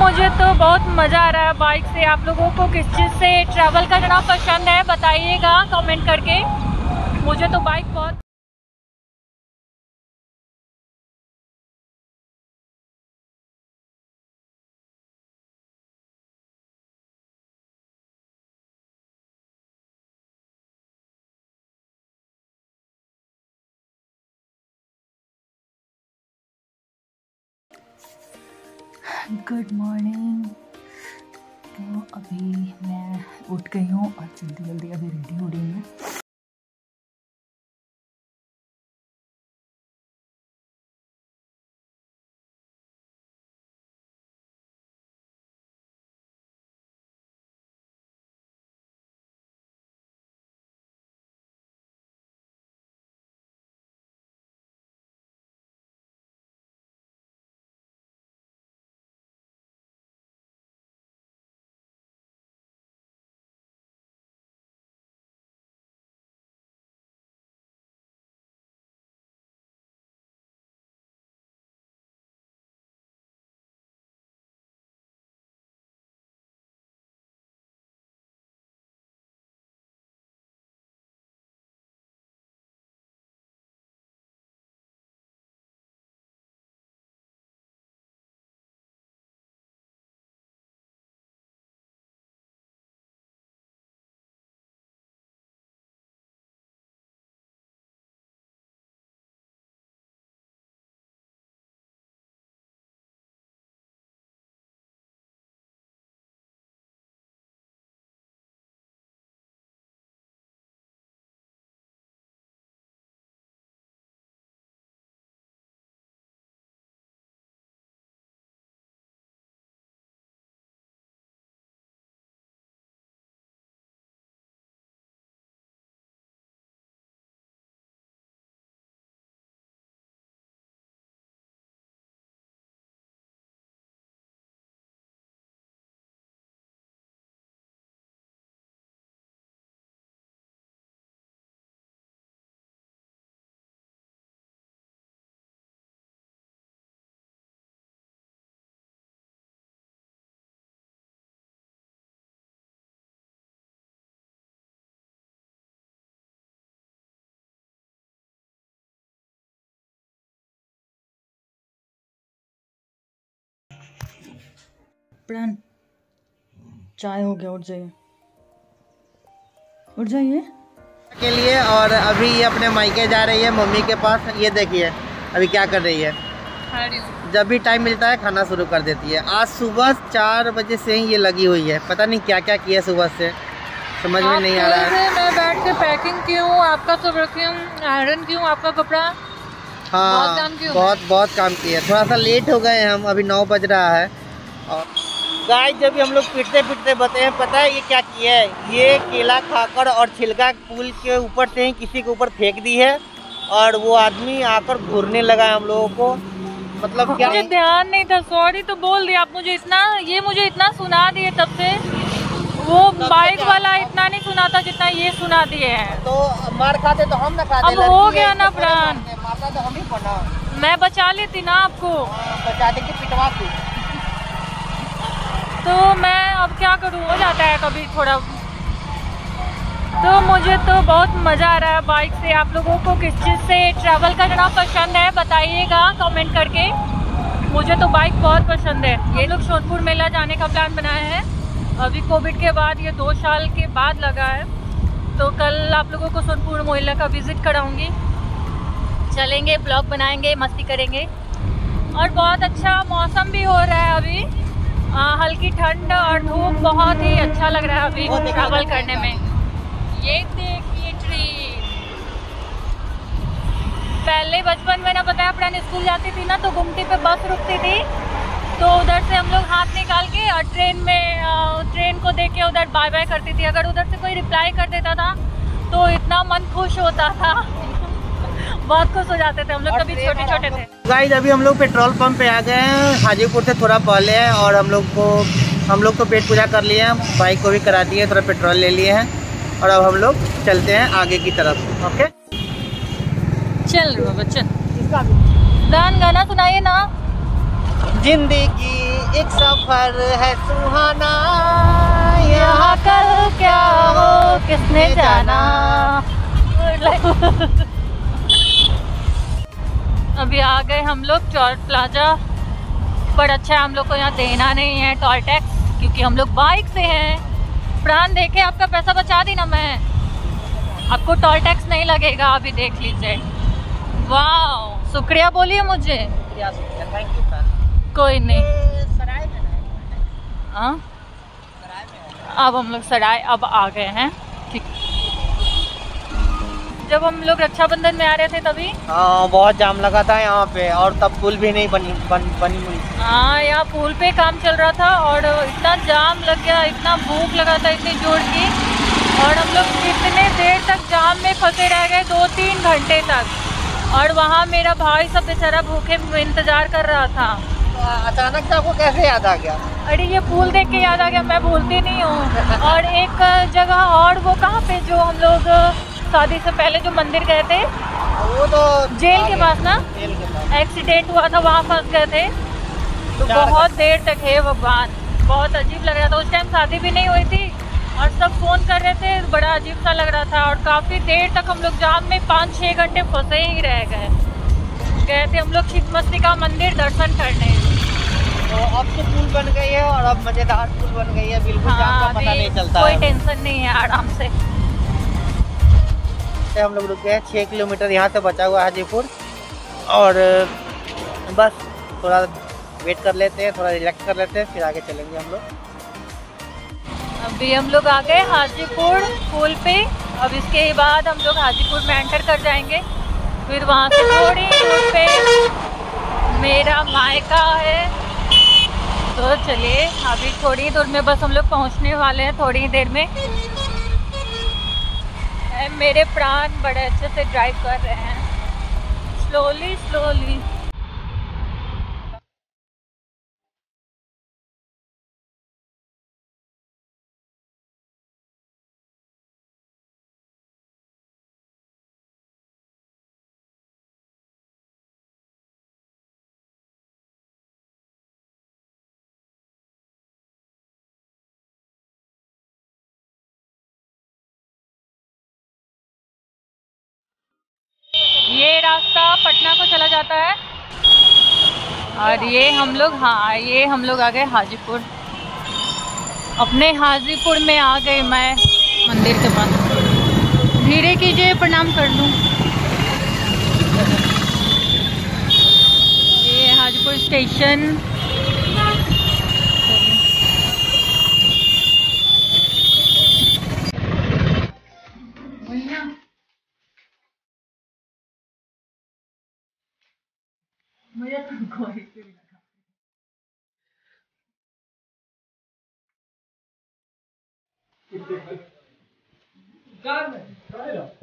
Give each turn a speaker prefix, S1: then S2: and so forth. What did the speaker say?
S1: मुझे तो बहुत मज़ा आ रहा है बाइक से। आप लोगों को किस चीज़ से ट्रैवल करना पसंद है बताइएगा कमेंट करके। मुझे तो बाइक बहुत गुड मॉर्निंग। तो अभी मैं उठ गई हूँ और जल्दी जल्दी अभी रेडी हो रही हूँ। प्राण चाय हो गया, उठ जाइए उठ जाइए
S2: के लिए। और अभी ये अपने मायके जा रही है मम्मी के पास। ये देखिए अभी क्या कर रही है। जब भी टाइम मिलता है खाना शुरू कर देती है। आज सुबह 4 बजे से ही ये लगी हुई है। पता नहीं क्या क्या किया सुबह से, समझ में नहीं आ रहा है।
S1: मैं बैठ के पैकिंग की हूँ, आपका सब रखी हूँ, आयरन की हूँ आपका कपड़ा।
S2: हाँ बहुत काम किया। थोड़ा सा लेट हो गए हम, अभी 9 बज रहा है। और गाइस जब भी हम लोग पिटते बताए, पता है ये क्या किया है। ये केला खाकर और छिलका पुल के ऊपर से ही किसी के ऊपर फेंक दी है और वो आदमी आकर घूरने लगा है हम लोगों को। मतलब क्या,
S1: मुझे ध्यान नहीं था, सॉरी तो बोल दिया आप। मुझे इतना सुना दिए तब से। वो बाइक वाला इतना नहीं सुना था जितना ये सुना दिए हैं।
S2: तो मार खाते तो हम ना खाते।
S1: अब हो गया ना प्राण,
S2: मारता तो हम ही पड़ा।
S1: मैं बचा लेती ना आपको।
S2: बचाते कि पिटवाती।
S1: तो मैं अब क्या करूँ, हो जाता है कभी थोड़ा। तो मुझे तो बहुत मज़ा आ रहा है बाइक से। आप लोगों को किस चीज़ से ट्रैवल करना पसंद है बताइएगा कमेंट करके। मुझे तो बाइक बहुत पसंद है। ये लोग सोनपुर मेला जाने का प्लान बनाए हैं। अभी कोविड के बाद ये 2 साल के बाद लगा है। तो कल आप लोगों को सोनपुर मेला का विज़िट कराऊंगी। चलेंगे, ब्लॉग बनाएंगे, मस्ती करेंगे। और बहुत अच्छा मौसम भी हो रहा है अभी। हल्की ठंड और धूप, बहुत ही अच्छा लग रहा है अभी ट्रैवल करने में। ये देखिए ट्री। पहले बचपन में ना बताया, अपने स्कूल जाती थी ना तो गुमटी पे बस रुकती थी, तो उधर से हम लोग हाथ निकाल के और ट्रेन को देख के उधर बाय बाय करती थी। अगर उधर से कोई रिप्लाई कर देता था तो इतना मन खुश होता था। बहुत खुश हो जाते थे हम लोग, कभी छोटे थे।
S2: गाइस अभी हम लोग पेट्रोल पंप पे आ गए हैं, हाजीपुर से थोड़ा पहले है। और हम लोग तो पेट पूजा कर लिए हैं, बाइक को भी करा दिए, थोड़ा पेट्रोल ले लिए हैं। और अब हम लोग चलते हैं आगे की तरफ। ओके
S1: चल बाबा चल। गाना सुनाइए ना।
S2: जिंदगी एक सफर है सुहाना,
S1: यहाँ कल क्या हो किसने जाना। अभी आ गए हम लोग टोल प्लाजा, पर अच्छा है हम लोग को यहाँ देना नहीं है टोल टैक्स, क्योंकि हम लोग बाइक से हैं। प्राण देखे आपका पैसा बचा दी ना मैं, आपको टोल टैक्स नहीं लगेगा, अभी देख लीजिए। वाह, शुक्रिया बोलिए मुझे।
S2: Thank you sir.
S1: कोई नहीं।
S2: सराय में
S1: हाँ,
S2: सराय में
S1: अब हम लोग सराय अब आ गए हैं। ठीक, जब हम लोग रक्षाबंधन में आ रहे थे तभी
S2: हाँ बहुत जाम लगा था यहाँ पे, और तब पुल भी नहीं बनी हुई।
S1: हाँ, यहाँ पुल पे काम चल रहा था और इतना जाम लग गया, इतना भूख लगा था इतनी जोर की, और हम लोग कितने देर तक जाम में फंसे रह गए, 2-3 घंटे तक। और वहाँ मेरा भाई सब बेचारा भूखे इंतजार कर रहा था।
S2: तो अचानक से आपको कैसे याद आ गया?
S1: अरे ये पुल देख के याद आ गया, मैं भूलती नहीं हूँ। और एक जगह और, वो कहाँ पे जो हम लोग शादी से पहले जो मंदिर गए थे,
S2: वो तो
S1: जेल के पास ना,
S2: जेल के पास
S1: एक्सीडेंट हुआ था, वहाँ फंस गए थे। तो बहुत देर तक है भगवान, बहुत अजीब लग रहा था। उस टाइम शादी भी नहीं हुई थी और सब फोन कर रहे थे, बड़ा अजीब सा लग रहा था। और काफ़ी देर तक हम लोग जाम में 5-6 घंटे फंसे ही रह गए। गए थे हम लोग छिन्नमस्तिका मंदिर दर्शन करने।
S2: तो अब तो पुल बन गई है, और अब मजेदार पुल बन गई है, बिल्कुल जाम का पता नहीं चलता
S1: कोई
S2: है।
S1: टेंशन नहीं है, आराम से।
S2: हम लोग रुक गए 6 किलोमीटर यहाँ से बचा हुआ हाजीपुर, और बस थोड़ा वेट कर लेते हैं, थोड़ा रिलैक्स कर लेते हैं, फिर आगे चलेंगे हम लोग।
S1: अभी हम लोग आ गए हाजीपुर पुल पे। अब इसके बाद हम लोग हाजीपुर में एंटर कर जाएंगे, फिर वहाँ से थोड़ी दूर पे मेरा मायका है। तो चलिए, अभी थोड़ी दूर में बस हम लोग पहुँचने वाले हैं, थोड़ी देर में। मेरे प्राण बड़े अच्छे से ड्राइव कर रहे हैं, स्लोली स्लोली। ये रास्ता पटना को चला जाता है, और ये हम लोग, हाँ ये हम लोग आ गए हाजीपुर। अपने हाजीपुर में आ गए मैं, मंदिर के पास। धीरे कीजिए, प्रणाम कर लूँ। ये हाजीपुर स्टेशन। मुझे तो